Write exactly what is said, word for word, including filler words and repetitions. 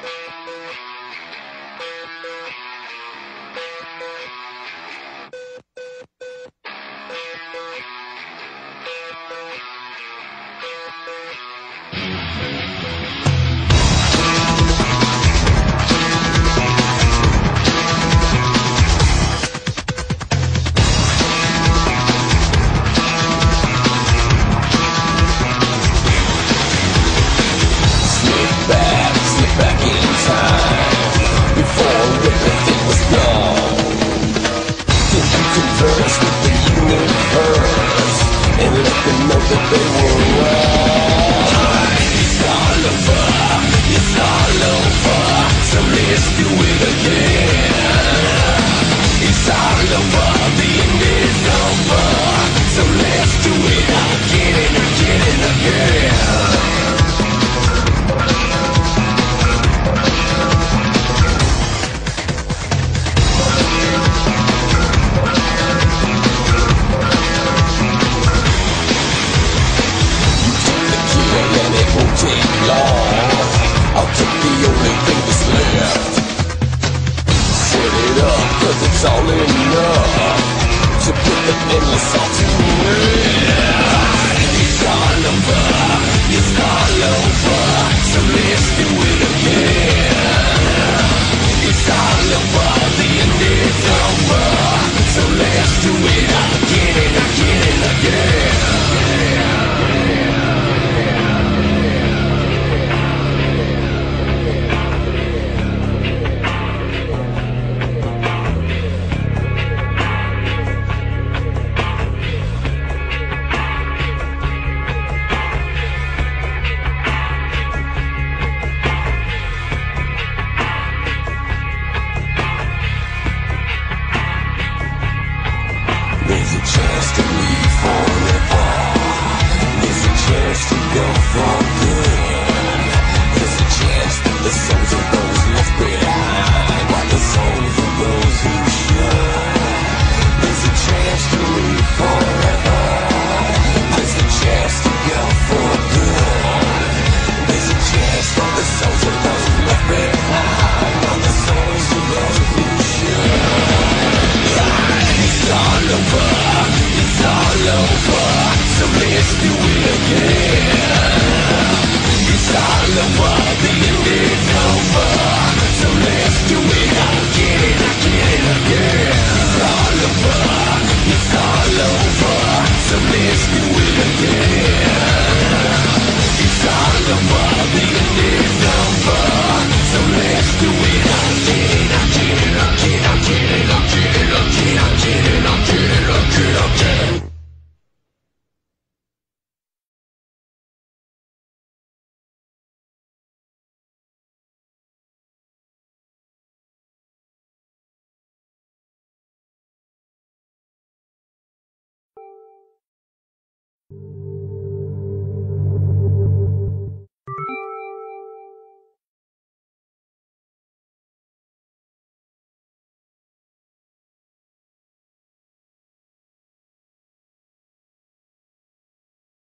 It's all enough to put the endless all to rest. It's all over, it's all over, so let's do it again. It's all over, the end is over, so let's do it again and again and again. There's a chance to leave forever. There's a chance to go for good. There's a chance that the souls of those left behind are the souls of those who should. There's a chance to leave forever. There's a chance to go for good. There's a chance that the souls of those left behind are the souls of those who should. It's all over, it's all over, so let's do it again. It's all over, the end is over, so let's do it again and again and again. It's all over, it's all over, so let's do it again.